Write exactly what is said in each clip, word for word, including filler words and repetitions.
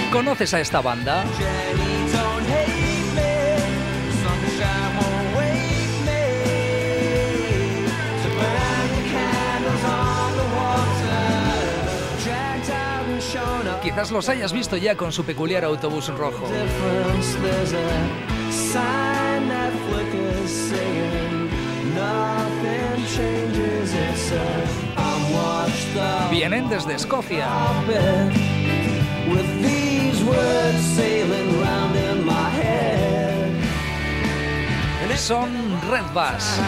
¿Conoces a esta banda? Quizás los hayas visto ya con su peculiar autobús rojo. Vienen desde Escocia. Son Redbass.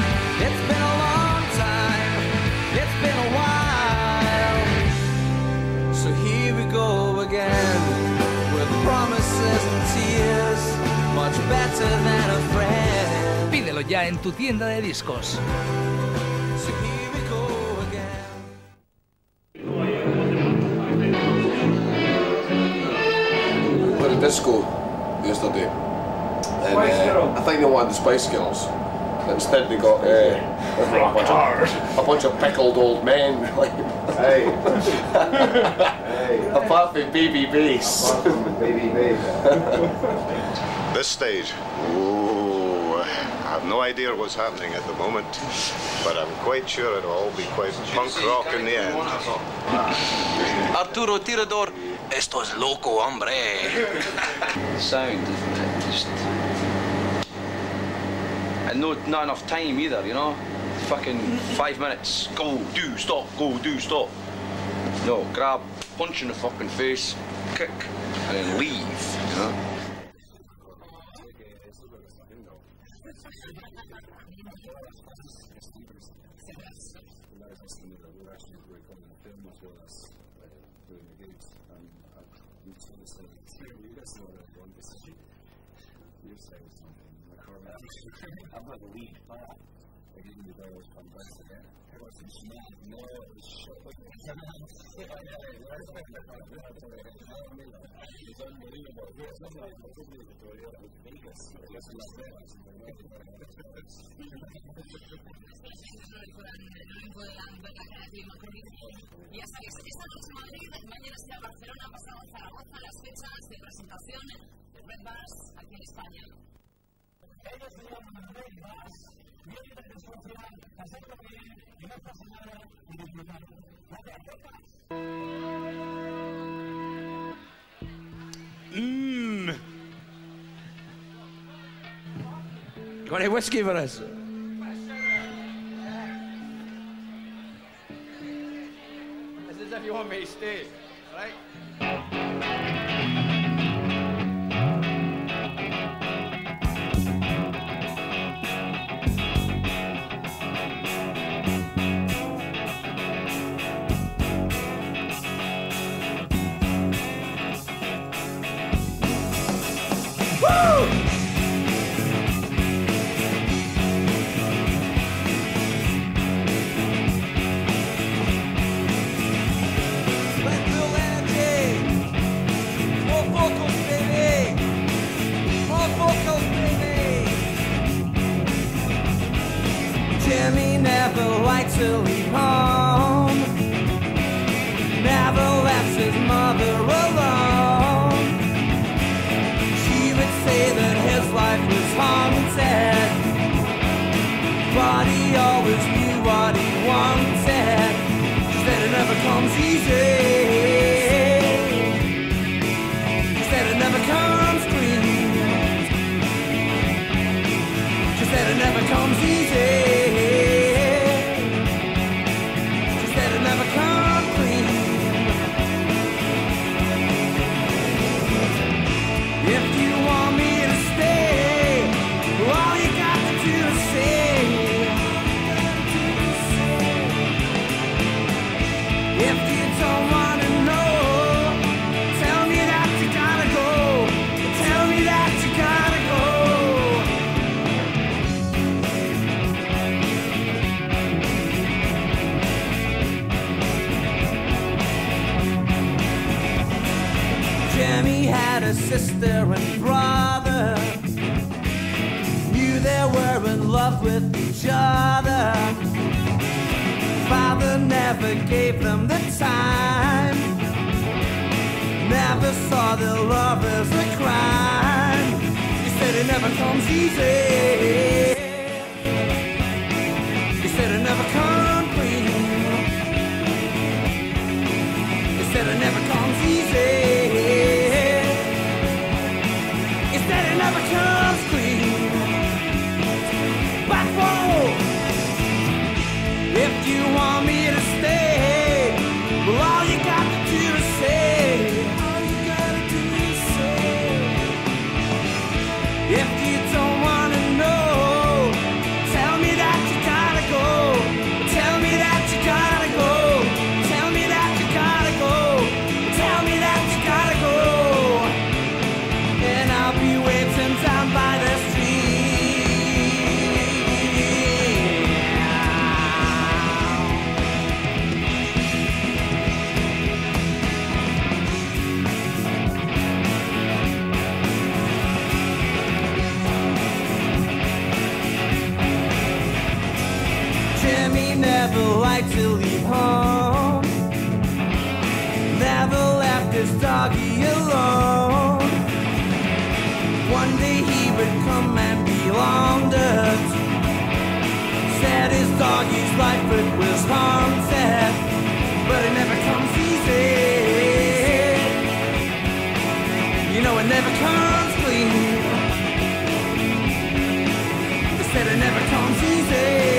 Pídelo ya en tu tienda de discos. Went to disco yesterday, and uh, I think they wanted the Spice Girls. Instead, they got uh, a, bunch of, a bunch of pickled old men. Hey. Hey. Apart from Baby Bass. Apart from Baby This stage, ooh, I have no idea what's happening at the moment, but I'm quite sure it'll all be quite punk rock in the end. Arturo Tirador, esto es loco, hombre. Sound, isn't it? Just... And no, not enough time either, you know? Fucking five minutes. Go, do, stop, go, do, stop. No, grab, punch in the fucking face, kick, and then leave, you know? I'm not the lead part. I didn't know there was one person there. It wasn't smart, no, it was shit. It was unbelievable. It was like the Victoria with Vegas. It was Y ya sabéis, esta noche en Madrid, mañana será Barcelona, pasado Zaragoza, las fechas de presentación de Redbass aquí en España. Ellos se llaman Redbass, vienen desde Escocia, pasando bien y no pasa nada y disfrutando. Gracias, Redbass. Mmm. Got any whiskey for us? This is if you want me to stay, right? Jimmy never liked to leave home, never left his mother alone. She would say that his life was haunted, but he always knew what he wanted. She said it never comes easy, she said it never comes clean, she said it never comes easy. Jimmy had a sister and brother, knew they were in love with each other. Father never gave them the time, never never saw the love as a crime. You said it never comes easy. You said it never comes clean. You said it never comes easy. You said it never comes clean. But whoa, if you want me to stay, well, all you got to do is say, all you gotta do is say. If you don't wanna know, tell me that you gotta go. Tell me that you gotta go. Tell me that you gotta go. Tell me that you gotta go. And I'll be waiting down by the street. Jimmy never liked to leave home, never left his doggy alone. One day he would come and belonged us. Said his doggy's life it was haunted, but it never comes easy. You know it never comes clean. They said it never comes easy.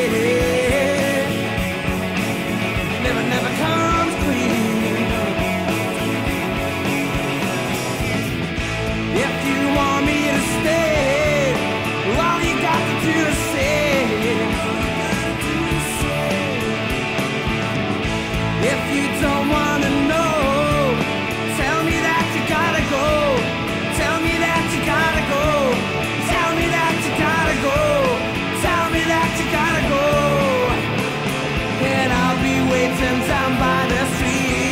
Never, never comes clean. If you want me to stay, well, all you got to do is say. If you don't wanna know, tell me that you gotta go. Tell me that you gotta go. Tell me that you gotta go. Tell me that you gotta go. And I'll be waiting down by the street.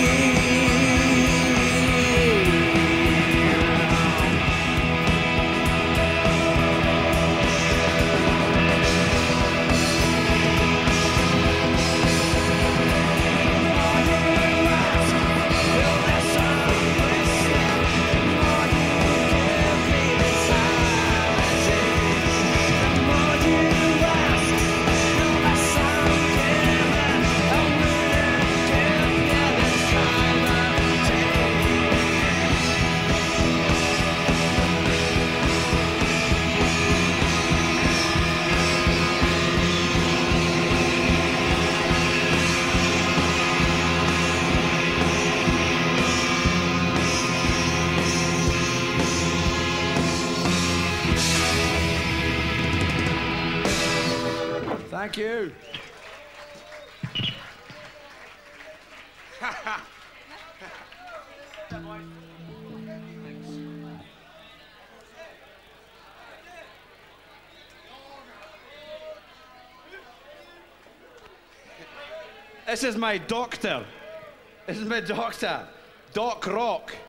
Thank you. This is my doctor. This is my doctor, Doc Rock.